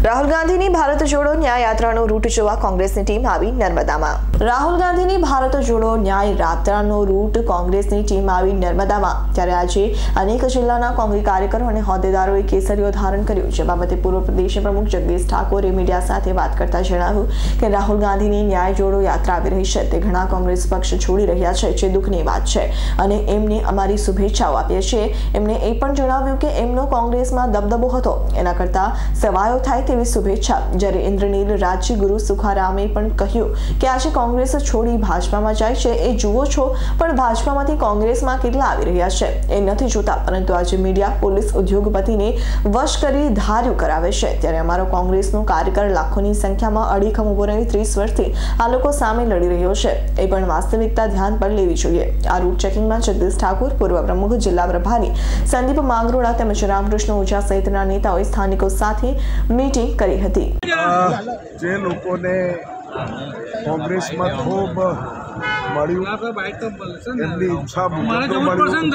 રાહુલ ગાંધીની ભારત જોડો ન્યાય યાત્રાનો રૂટ જોવા કોંગ્રેસની ટીમ આવી નર્મદામાં। રાહુલ ગાંધીની ભારત જોડો ન્યાય યાત્રાનો રૂટ કોંગ્રેસની ટીમ આવી નર્મદામાં। ત્યારે આજે અનેક જિલ્લાના કોંગ્રેસ કાર્યકરો અને હોદ્દેદારોએ કેસરીઓ ધારણ કર્યું। જે બાબતે પૂર્વ પ્રદેશ પ્રમુખ જગદીશ ઠાકોરે મીડિયા સાથે વાત કરતા જણાવ્યું કે રાહુલ ગાંધીની ન્યાય જોડો યાત્રા આવી રહી છે તે ઘણા કોંગ્રેસ પક્ષ છોડી રહ્યા છે, જે દુઃખની વાત છે અને એમને અમારી શુભેચ્છાઓ આપીએ છીએ। એમણે એ પણ જણાવ્યું કે એમનો કોંગ્રેસમાં દબદબો હતો, એના કરતા સવાયો થાય તેવી શુભેચ્છા। જ્યારે ઇન્દ્રનીલ રાજ્યગુરુ સુખારામે પણ કહ્યું કે આજે કોંગ્રેસ છોડી ભાજપામાં જાય છે એ જુઓ છો, પણ ભાજપામાંથી કોંગ્રેસમાં કેટલા આવી રહ્યા છે એ નથી જોતા, પરંતુ આજે મીડિયા પોલીસ ઉદ્યોગપતિને વશ કરી ધાર્યું કરાવે છે। ત્યારે અમારો કોંગ્રેસનો કાર્યકર લાખોની સંખ્યામાં અડીખમ ઉભો રહી 30 વર્ષથી આ લોકો સામે લડી રહ્યો છે એ પણ વાસ્તવિકતા ધ્યાન પર લેવી જોઈએ। આ રૂટ ચેકિંગમાં જગદીશ ઠાકોર, પૂર્વ પ્રમુખ, જિલ્લા પ્રભારી સંદીપ માંગરોળા તેમજ રામકૃષ્ણ ઓઝા સહિતના નેતાઓએ સ્થાનિકો સાથે મીટિંગ કરી હતી। જે લોકોને કોંગ્રેસમાં ખૂબ મળ્યું એમની ઈચ્છા મુજબ મળ્યું,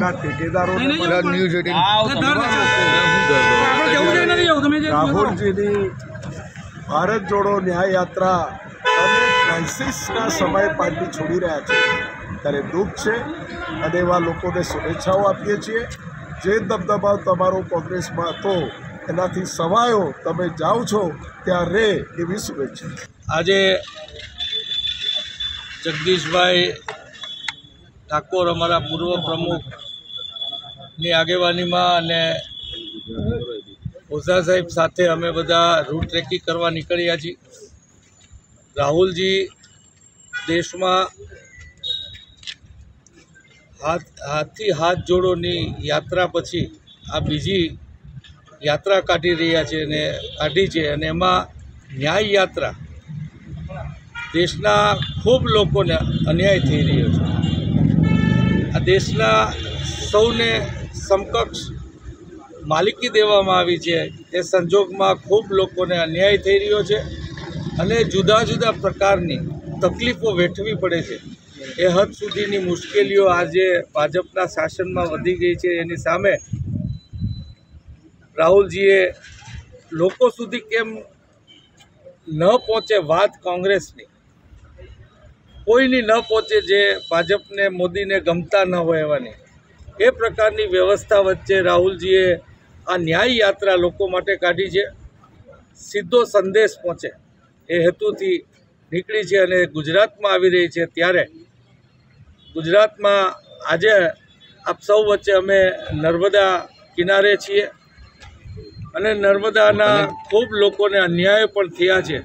રાહુલજીની ભારત જોડો ન્યાય યાત્રા અને ક્રાઇસિસના સમયે પાર્ટી છોડી રહ્યા છે ત્યારે દુઃખ છે અને એવા લોકોને શુભેચ્છાઓ આપીએ છીએ। જે દબદબાવ તમારો કોંગ્રેસમાં હતો એનાથી સવાયો તમે જાઓ છો ત્યાં રે એવી શુભેચ્છા। આજે જગદીશભાઈ ઠાકોર અમારા પૂર્વ પ્રમુખની આગેવાનીમાં અને ઓઝા સાહેબ સાથે અમે બધા રૂટ ટ્રેકિંગ કરવા નીકળ્યા છીએ। રાહુલજી દેશમાં હાથથી હાથ જોડોની યાત્રા પછી આ બીજી યાત્રા કાઢી છે અને એમાં ન્યાય યાત્રા દેશના ખૂબ લોકોને અન્યાય થઈ રહ્યો છે। આ દેશના સૌને સમકક્ષ માલિકી દેવામાં આવી છે એ સંજોગમાં ખૂબ લોકોને અન્યાય થઈ રહ્યો છે અને જુદા જુદા પ્રકારની તકલીફો વેઠવી પડે છે। એ હદ સુધીની મુશ્કેલીઓ આજે ભાજપના શાસનમાં વધી ગઈ છે। એની સામે રાહુલજીએ લોકો સુધી કેમ ન પહોંચે વાત કોંગ્રેસની, કોઈની ન પહોંચે જે ભાજપને મોદીને ગમતા ન હોય એવાની, એ પ્રકારની વ્યવસ્થા વચ્ચે રાહુલજીએ આ ન્યાય યાત્રા લોકો માટે કાઢી છે। સીધો સંદેશ પહોંચે એ હેતુથી નીકળી છે અને ગુજરાતમાં આવી રહી છે। ત્યારે ગુજરાતમાં આજે આપ સૌ વચ્ચે અમે નર્મદા કિનારે છીએ અને નર્મદાના ખૂબ લોકોને અન્યાય પણ થયા છે।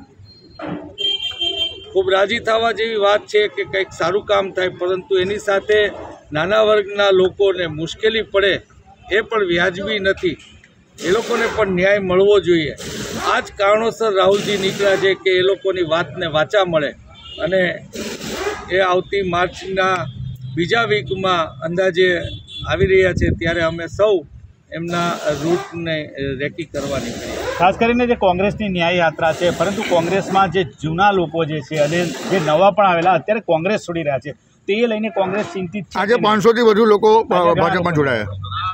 ખૂબ રાજી થવા જેવી વાત છે કે કંઈક સારું કામ થાય, પરંતુ એની સાથે નાના વર્ગના લોકોને મુશ્કેલી પડે એ પણ વ્યાજબી નથી। એ લોકોને પણ ન્યાય મળવો જોઈએ। આ જ કારણોસર રાહુલજી નીકળ્યા છે કે એ લોકોની વાતને વાચા મળે અને એ આવતી માર્ચના બીજા વીકમાં અંદાજે આવી રહ્યા છે। ત્યારે અમે સૌ એમના રૂટને રેકી કરવા નીકળ્યા। ખાસ કરીને જે કોંગ્રેસની ન્યાય યાત્રા છે, પરંતુ કોંગ્રેસમાં જે જૂના લોકો જે છે અને જે નવા પણ આવેલા અત્યારે કોંગ્રેસ છોડી રહ્યા છે, તે લઈને કોંગ્રેસ ચિંતિત છે। આજે 500થી વધુ લોકો ભાજપમાં જોડાયા।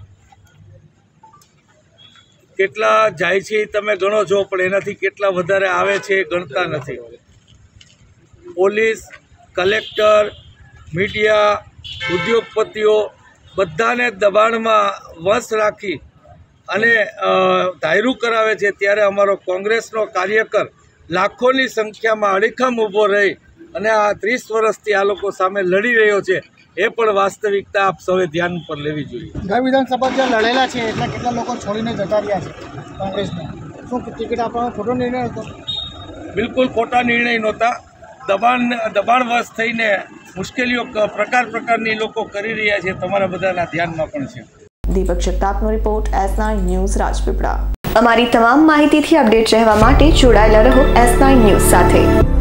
કેટલા જાય છે તમે ગણો છો, પણ એનાથી કેટલા વધારે આવે છે એ ગણતા નથી। પોલીસ, કલેક્ટર, મીડિયા, ઉદ્યોગપતિઓ બધાને દબાણમાં વશ રાખી અને ધાર્યું કરાવે છે। ત્યારે અમારો કોંગ્રેસનો કાર્યકર લાખોની સંખ્યામાં અડીખમ ઊભો રહી અને આ 30 વર્ષથી આ લોકો સામે લડી રહ્યો છે એ પણ વાસ્તવિકતા આપ સૌએ ધ્યાન પર લેવી જોઈએ। ગઈ વિધાનસભા જે લડેલા છે એટલા કેટલા લોકો છોડીને જતા રહ્યા છે કોંગ્રેસને, શું ટિકિટ આપવાનો ખોટો નિર્ણય હતો? બિલકુલ ખોટા નિર્ણય નહોતા। દબાણવશ થઈને મુશ્કેલીઓ પ્રકારની લોકો કરી રહ્યા છે, તમારા બધાના ધ્યાનમાં પણ છે। દીપક જગતાપનો રિપોર્ટ, S9 ન્યૂઝ, રાજપીપળા। અમારી તમામ માહિતીથી અપડેટ રહેવા માટે જોડાયેલા રહો S9 ન્યૂઝ સાથે।